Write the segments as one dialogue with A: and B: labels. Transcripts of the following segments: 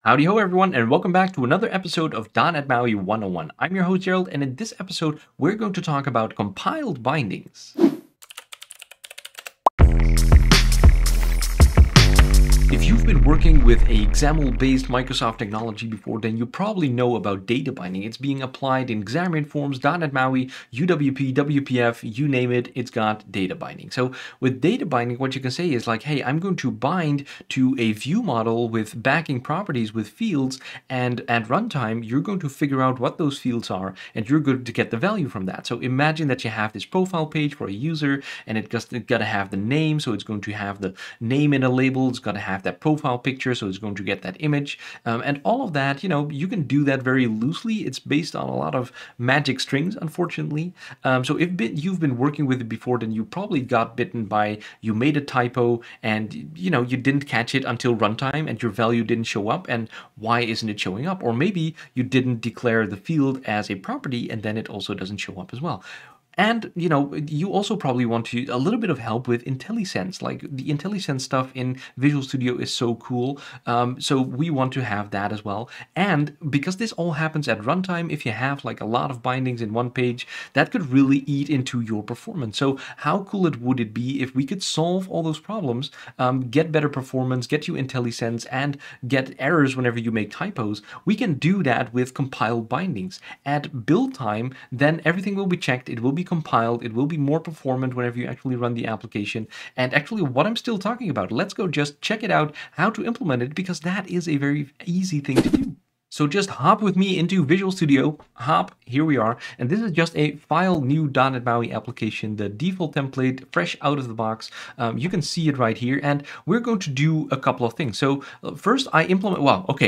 A: Howdy ho everyone, and welcome back to another episode of .NET MAUI 101. I'm your host Gerald, and in this episode we're going to talk about compiled bindings. If you've been working with a XAML-based Microsoft technology before, then you probably know about data binding. It's being applied in Xamarin Forms, .NET MAUI, UWP, WPF, you name it, it's got data binding. So with data binding, what you can say is like, hey, I'm going to bind to a view model with backing properties with fields, and at runtime, you're going to figure out what those fields are, and you're going to get the value from that. So imagine that you have this profile page for a user, and it's got to have the name, so it's going to have the name in a label, it's got to have that profile picture, so it's going to get that image, and all of that, you can do that very loosely. It's based on a lot of magic strings, unfortunately. So if you've been working with it before, then you probably got bitten by, you made a typo and you didn't catch it until runtime and your value didn't show up, and why isn't it showing up? Or maybe you didn't declare the field as a property and then it also doesn't show up as well. And, you also probably want a little bit of help with IntelliSense. Like, the IntelliSense stuff in Visual Studio is so cool. So we want to have that as well. And because this all happens at runtime, if you have like a lot of bindings in one page, that could really eat into your performance. So how cool would it be if we could solve all those problems, get better performance, get you IntelliSense, and get errors whenever you make typos? We can do that with compiled bindings. At build time, then everything will be checked. It will be compiled, it will be more performant whenever you actually run the application. And actually what I'm still talking about, let's go just check it out, how to implement it, because that is a very easy thing to do. So just hop with me into Visual Studio, here we are, and this is just a file new .NET MAUI application, the default template, fresh out of the box. You can see it right here, and we're going to do a couple of things. So first I implement,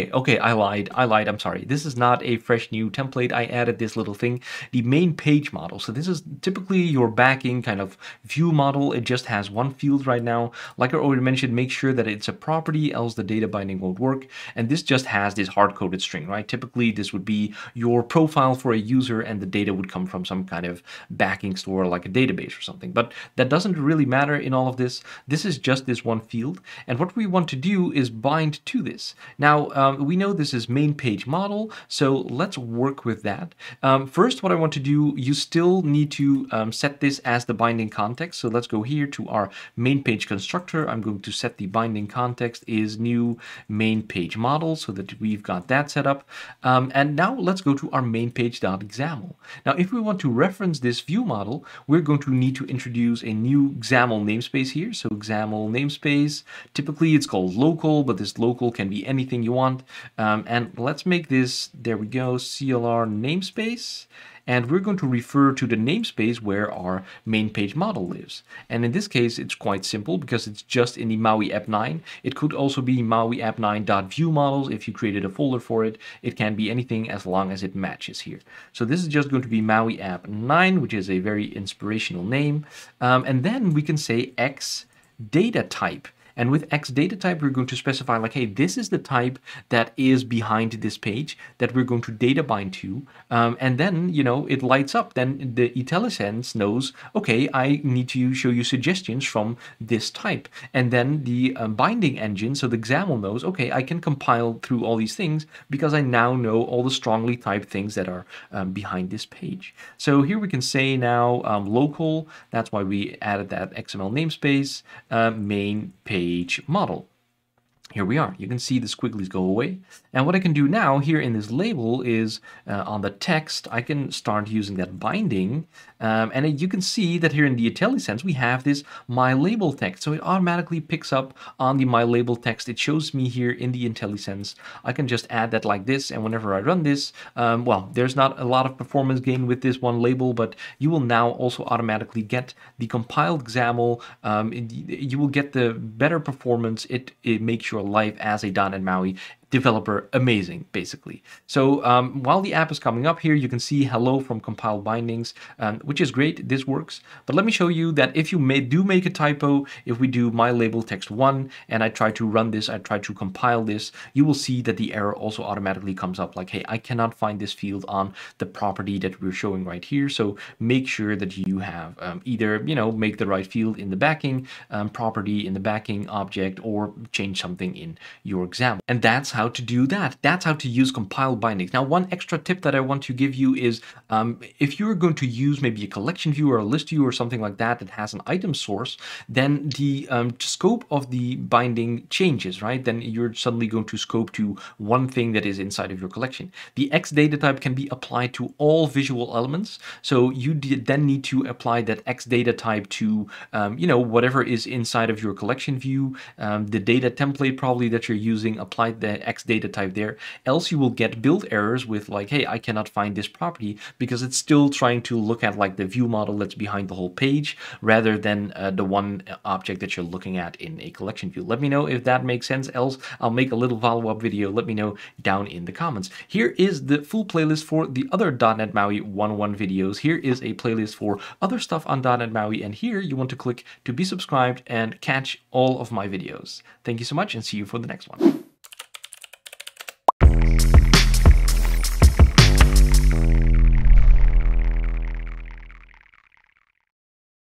A: I lied, I'm sorry. This is not a fresh new template, I added this little thing, the main page model. So this is typically your backing kind of view model. It just has one field right now. Like I already mentioned, make sure that it's a property, else the data binding won't work. And this just has this hard-coded string, right? Typically, this would be your profile for a user, and the data would come from some kind of backing store like a database or something. But that doesn't really matter in all of this. This is just this one field. And what we want to do is bind to this. Now, we know this is main page model, so let's work with that. First, what I want to do, you still need to set this as the binding context. So let's go here to our main page constructor. I'm going to set the binding context is new main page model so that we've got that set up. And now let's go to our main page.xaml. Now, if we want to reference this view model, we're going to need to introduce a new XAML namespace here. So XAML namespace, typically it's called local, but this local can be anything you want. And let's make this, there we go, CLR namespace. And we're going to refer to the namespace where our main page model lives. And in this case, it's quite simple because it's just in the MAUI app 9. It could also be MAUI app 9.viewModels if you created a folder for it. It can be anything as long as it matches here. So this is just going to be MAUI app 9, which is a very inspirational name. And then we can say X data type. And with X data type, we're going to specify like, hey, this is the type that is behind this page that we're going to data bind to. And then, it lights up. Then the IntelliSense knows, okay, I need to show you suggestions from this type. And then the binding engine, so the XAML knows, okay, I can compile through all these things because I now know all the strongly typed things that are behind this page. So here we can say now local, that's why we added that XML namespace, main page model. Here we are. You can see the squigglies go away. And what I can do now here in this label is on the text, I can start using that binding. And you can see that here in the IntelliSense, we have this my label text. So it automatically picks up on the my label text. It shows me here in the IntelliSense. I can just add that like this. And whenever I run this, well, there's not a lot of performance gain with this one label, but you will now also automatically get the compiled XAML. You will get the better performance. It makes your life as a .NET MAUI developer amazing, basically. So while the app is coming up here, you can see hello from compiled bindings, which is great. This works. But let me show you that if you do make a typo, if we do my label text 1 and I try to run this, I try to compile this, you will see that the error also automatically comes up like, hey, I cannot find this field on the property that we're showing right here. So make sure that you have either, make the right field in the backing property, in the backing object, or change something in your XAML. And that's how to do that. That's how to use compiled bindings. Now, one extra tip that I want to give you is if you're going to use maybe a collection view or a list view or something like that that has an item source, then the scope of the binding changes, right? Then you're suddenly going to scope to one thing that is inside of your collection. The X data type can be applied to all visual elements. So you then need to apply that X data type to, whatever is inside of your collection view, the data template probably that you're using, apply the X data type there. Else you will get build errors with like, hey, I cannot find this property because it's still trying to look at like the view model that's behind the whole page rather than the one object that you're looking at in a collection view. Let me know if that makes sense. Else I'll make a little follow-up video. Let me know down in the comments. Here is the full playlist for the other .NET MAUI 101 videos. Here is a playlist for other stuff on .NET MAUI, and here you want to click to be subscribed and catch all of my videos. Thank you so much, and see you for the next one.